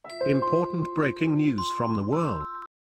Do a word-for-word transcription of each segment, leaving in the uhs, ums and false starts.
Important breaking news from the world.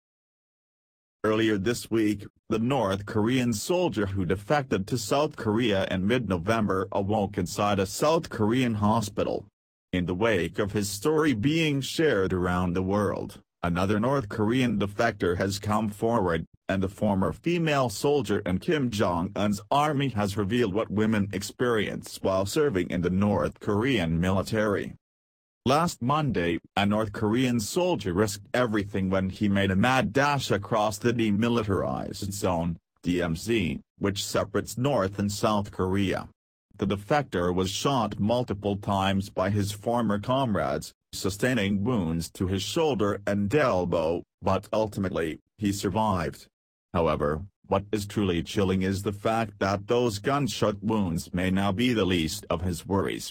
Earlier this week, the North Korean soldier who defected to South Korea in mid-November awoke inside a South Korean hospital. In the wake of his story being shared around the world, another North Korean defector has come forward, and the former female soldier in Kim Jong-un's army has revealed what women experience while serving in the North Korean military. Last Monday, a North Korean soldier risked everything when he made a mad dash across the demilitarized zone, D M Z, which separates North and South Korea. The defector was shot multiple times by his former comrades, sustaining wounds to his shoulder and elbow, but ultimately, he survived. However, what is truly chilling is the fact that those gunshot wounds may now be the least of his worries.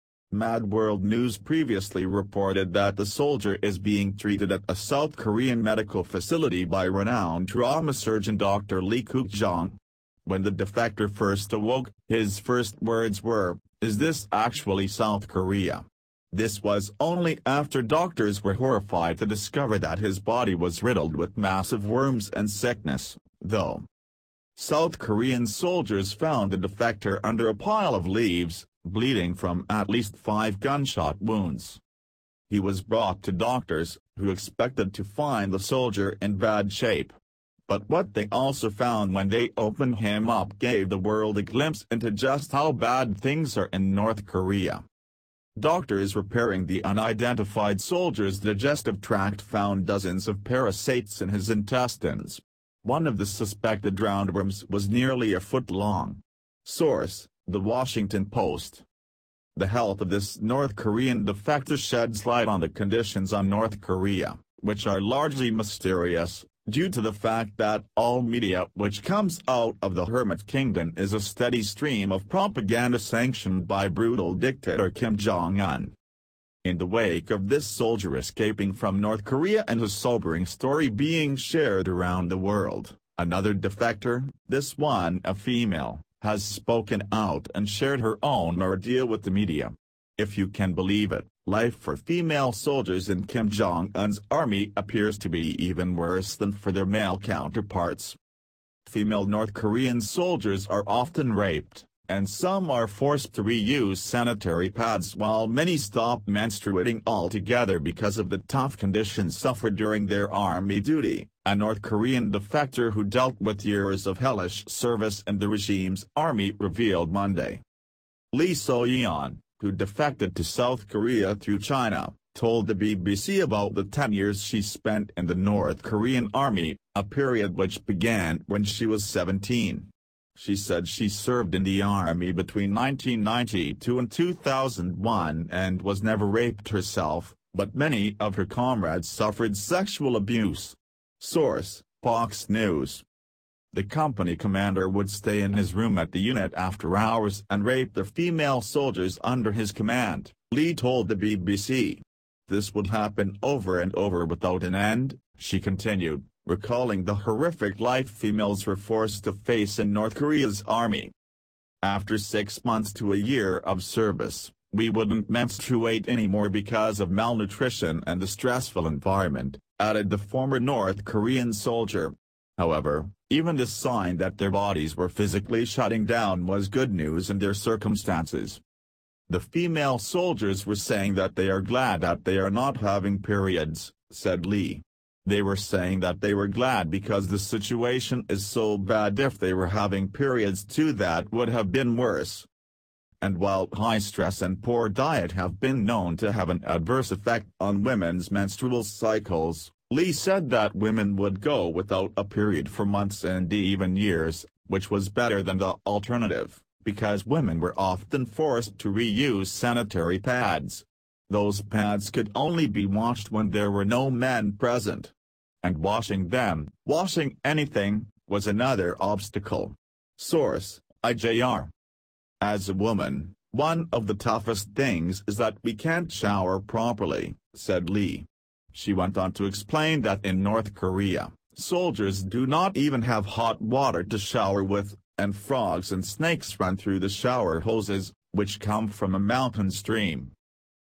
Mad World News previously reported that the soldier is being treated at a South Korean medical facility by renowned trauma surgeon Doctor Lee Kook-jong. When the defector first awoke, his first words were, "Is this actually South Korea?" This was only after doctors were horrified to discover that his body was riddled with massive worms and sickness, though. South Korean soldiers found the defector under a pile of leaves, bleeding from at least five gunshot wounds. He was brought to doctors, who expected to find the soldier in bad shape. But what they also found when they opened him up gave the world a glimpse into just how bad things are in North Korea. Doctors repairing the unidentified soldier's digestive tract found dozens of parasites in his intestines. One of the suspected roundworms was nearly a foot long. Source: The Washington Post. The health of this North Korean defector sheds light on the conditions on North Korea, which are largely mysterious, due to the fact that all media which comes out of the Hermit Kingdom is a steady stream of propaganda sanctioned by brutal dictator Kim Jong-un. In the wake of this soldier escaping from North Korea and a sobering story being shared around the world, another defector, this one a female, has spoken out and shared her own ordeal with the media. If you can believe it, life for female soldiers in Kim Jong-un's army appears to be even worse than for their male counterparts. Female North Korean soldiers are often raped, and some are forced to reuse sanitary pads while many stop menstruating altogether because of the tough conditions suffered during their army duty. A North Korean defector who dealt with years of hellish service in the regime's army revealed Monday. Lee So-yeon, who defected to South Korea through China, told the B B C about the ten years she spent in the North Korean army, a period which began when she was seventeen. She said she served in the army between nineteen ninety-two and two thousand one and was never raped herself, but many of her comrades suffered sexual abuse. Source: Fox News. The company commander would stay in his room at the unit after hours and rape the female soldiers under his command, Lee told the B B C. This would happen over and over without an end, she continued, recalling the horrific life females were forced to face in North Korea's army. After six months to a year of service, we wouldn't menstruate anymore because of malnutrition and the stressful environment, added the former North Korean soldier. However, even the sign that their bodies were physically shutting down was good news in their circumstances. The female soldiers were saying that they are glad that they are not having periods, said Lee. They were saying that they were glad because the situation is so bad. If they were having periods too, that would have been worse. And while high stress and poor diet have been known to have an adverse effect on women's menstrual cycles, Lee said that women would go without a period for months and even years, which was better than the alternative, because women were often forced to reuse sanitary pads. Those pads could only be washed when there were no men present. And washing them, washing anything, was another obstacle. Source: I J R. As a woman, one of the toughest things is that we can't shower properly, said Lee. She went on to explain that in North Korea, soldiers do not even have hot water to shower with, and frogs and snakes run through the shower hoses, which come from a mountain stream.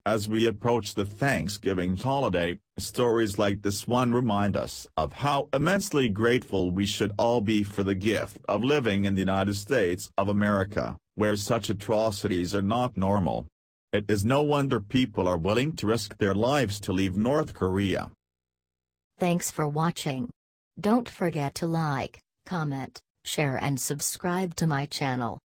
As we approach the Thanksgiving holiday, stories like this one remind us of how immensely grateful we should all be for the gift of living in the United States of America, where such atrocities are not normal. It is no wonder people are willing to risk their lives to leave North Korea. Thanks for watching. Don't forget to like, comment, share and subscribe to my channel.